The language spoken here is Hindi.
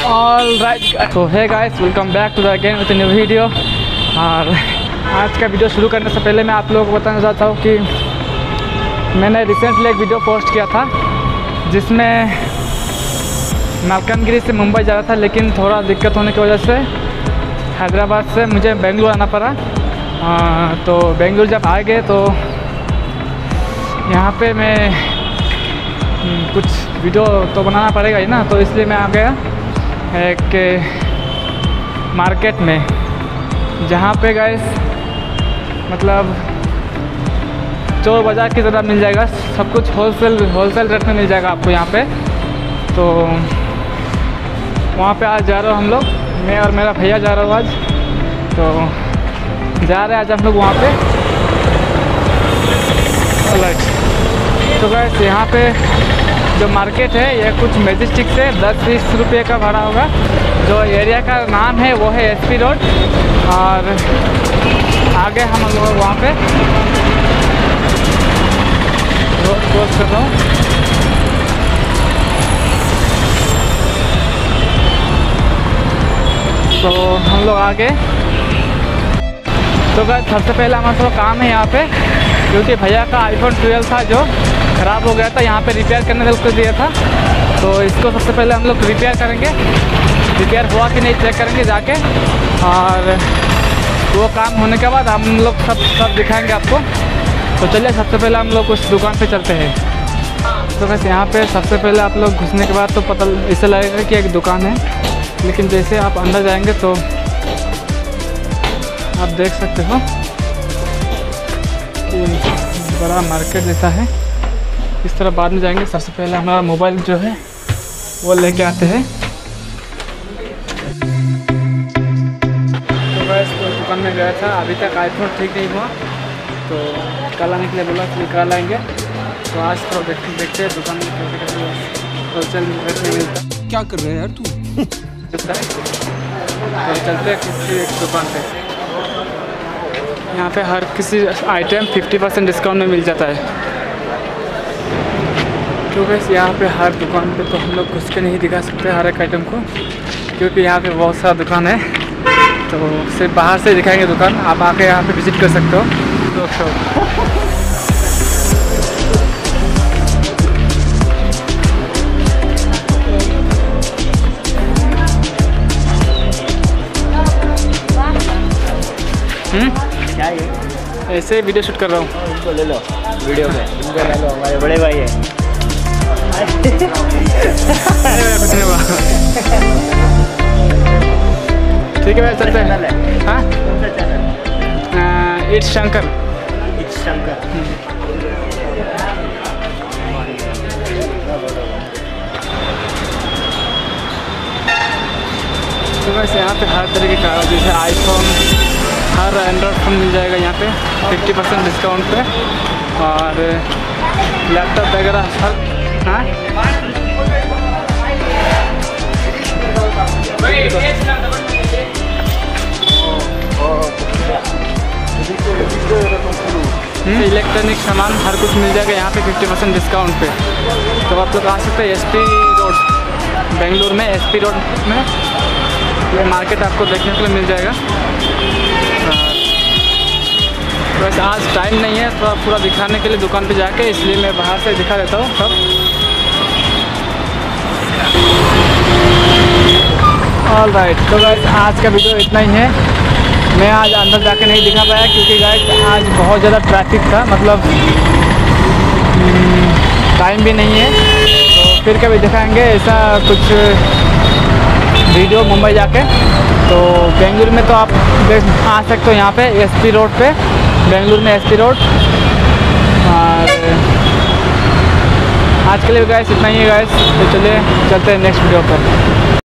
ऑल राइट, तो है guys, welcome back to the again with new video. और आज का वीडियो शुरू करने से पहले मैं आप लोगों को बताना चाहता हूँ कि मैंने रिसेंटली एक वीडियो पोस्ट किया था जिसमें मलकानगिरी से मुंबई जा रहा था, लेकिन थोड़ा दिक्कत होने की वजह से हैदराबाद से मुझे बेंगलुरु आना पड़ा। तो बेंगलुरु जब आ गए तो यहाँ पे मैं कुछ वीडियो तो बनाना पड़ेगा ही ना, तो इसलिए मैं आ गया एक मार्केट में, जहाँ पे गाइस मतलब चोर बाज़ार की तरह मिल जाएगा, सब कुछ होलसेल रेट में मिल जाएगा आपको यहाँ पे। तो वहाँ पे आज जा रहे हो हम लोग, मैं और मेरा भैया जा रहा हूँ आज। तो जा रहे हैं आज हम लोग वहाँ पे। तो गाइस यहाँ पे जो मार्केट है ये कुछ मैजेस्टिक से 10-20 रुपये का भाड़ा होगा। जो एरिया का नाम है वो है एसपी रोड, और आगे हम लोग वहाँ पे रोड क्रॉस कर रहा हूँ। तो हम लोग आगे, तो गाइस सबसे पहले हमारा थोड़ा काम है यहाँ पे, क्योंकि भैया का आईफोन 12 था जो ख़राब हो गया था, यहाँ पे रिपेयर करने के दिया था। तो इसको सबसे पहले हम लोग रिपेयर करेंगे, रिपेयर हुआ कि नहीं चेक करेंगे जाके, और वो काम होने के बाद हम लोग सब दिखाएंगे आपको। तो चलिए सबसे पहले हम लोग उस दुकान पे चलते हैं। तो बस यहाँ पे सबसे पहले आप लोग घुसने के बाद तो पता इससे लगेगा कि एक दुकान है, लेकिन जैसे आप अंदर जाएंगे तो आप देख सकते हो कि बड़ा मार्केट जैसा है। इस तरह बाद में जाएंगे। सबसे पहले हमारा मोबाइल जो है वो लेके आते हैं। तो बस तो दुकान में गया था, अभी तक आईफोन ठीक नहीं हुआ, तो कल आने के लिए बोला कि कल आएंगे। तो आज तो देखते हैं दुकान में कैसे कैसे होलसेल रेट में मिलता। क्या कर रहे हैं यार तू? तो चलते हैं किसी एक दुकान पे। यहाँ पे हर किसी आइटम 50% डिस्काउंट में मिल जाता है। तो बस यहाँ पे हर दुकान पे तो हम लोग घुस के नहीं दिखा सकते हर एक आइटम को, क्योंकि यहाँ पे बहुत सारा दुकान है। तो सिर्फ बाहर से दिखाएंगे दुकान, आप आके यहाँ पे विज़िट कर सकते हो। क्या है? ऐसे वीडियो शूट कर रहा हूँ। इनको ले लो वीडियो में, इनको ले लो, हमारे बड़े भाई हैं। ठीक है भाई, चलते हैं। हाँ, इट्स शंकर। तो वैसे यहाँ पे हर तरीके का जैसे आईफोन, हर एंड्रॉयड फ़ोन मिल जाएगा यहाँ पे 50% डिस्काउंट पे, और लैपटॉप वगैरह हर। हाँ, इलेक्ट्रॉनिक सामान हर कुछ मिल जाएगा यहाँ पे 50% डिस्काउंट पे। तो आप लोग आ सकते हैं एसपी रोड, बेंगलुरु में एसपी रोड में ये मार्केट आपको देखने के लिए मिल जाएगा। वैसे आज टाइम नहीं है तो पूरा दिखाने के लिए दुकान पे जाके, इसलिए मैं बाहर से दिखा देता हूँ सब। ऑल राइट, तो गाइस आज का वीडियो इतना ही है। मैं आज अंदर जाके नहीं दिखा पाया क्योंकि गाइस आज बहुत ज़्यादा ट्रैफिक था, मतलब टाइम भी नहीं है। तो फिर कभी दिखाएंगे ऐसा कुछ वीडियो मुंबई जाके। तो बेंगलुरु में तो आप आ सकते हो यहाँ पे एसपी रोड पे, बेंगलुरु में एसपी रोड। और आज के लिए गाइस इतना ही है गाइस, तो चलिए चलते हैं नेक्स्ट वीडियो पर।